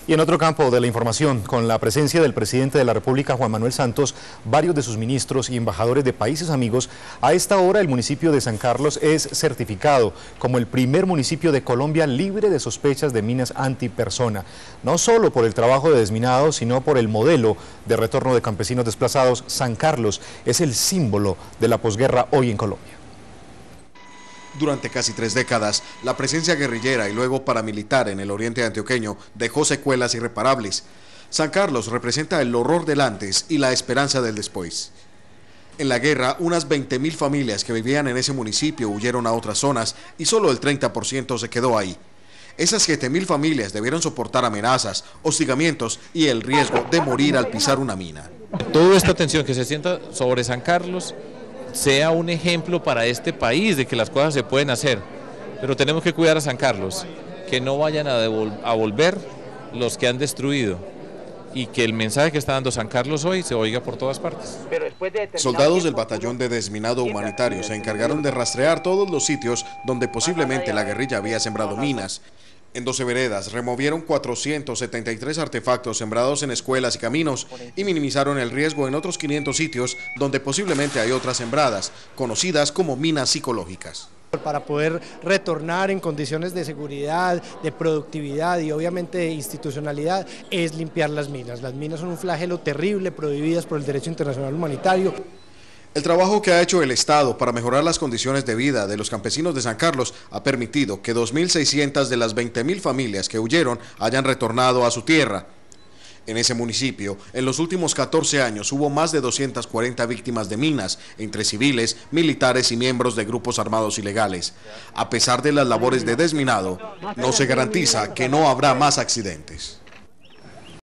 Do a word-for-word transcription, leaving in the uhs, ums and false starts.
Y en otro campo de la información, con la presencia del presidente de la República, Juan Manuel Santos, varios de sus ministros y embajadores de países amigos, a esta hora el municipio de San Carlos es certificado como el primer municipio de Colombia libre de sospechas de minas antipersona, no solo por el trabajo de desminados, sino por el modelo de retorno de campesinos desplazados. San Carlos es el símbolo de la posguerra hoy en Colombia. Durante casi tres décadas, la presencia guerrillera y luego paramilitar en el oriente antioqueño dejó secuelas irreparables. San Carlos representa el horror del antes y la esperanza del después. En la guerra, unas veinte mil familias que vivían en ese municipio huyeron a otras zonas y solo el treinta por ciento se quedó ahí. Esas siete mil familias debieron soportar amenazas, hostigamientos y el riesgo de morir al pisar una mina. Toda esta tensión que se sienta sobre San Carlos sea un ejemplo para este país de que las cosas se pueden hacer, pero tenemos que cuidar a San Carlos, que no vayan a, a volver los que han destruido y que el mensaje que está dando San Carlos hoy se oiga por todas partes. Soldados del batallón de desminado humanitario se encargaron de rastrear todos los sitios donde posiblemente la guerrilla había sembrado minas. En doce veredas removieron cuatrocientos setenta y tres artefactos sembrados en escuelas y caminos y minimizaron el riesgo en otros quinientos sitios donde posiblemente hay otras sembradas, conocidas como minas psicológicas. Para poder retornar en condiciones de seguridad, de productividad y obviamente de institucionalidad, es limpiar las minas. Las minas son un flagelo terrible, prohibidas por el derecho internacional humanitario. El trabajo que ha hecho el Estado para mejorar las condiciones de vida de los campesinos de San Carlos ha permitido que dos mil seiscientas de las veinte mil familias que huyeron hayan retornado a su tierra. En ese municipio, en los últimos catorce años hubo más de doscientas cuarenta víctimas de minas, entre civiles, militares y miembros de grupos armados ilegales. A pesar de las labores de desminado, no se garantiza que no habrá más accidentes.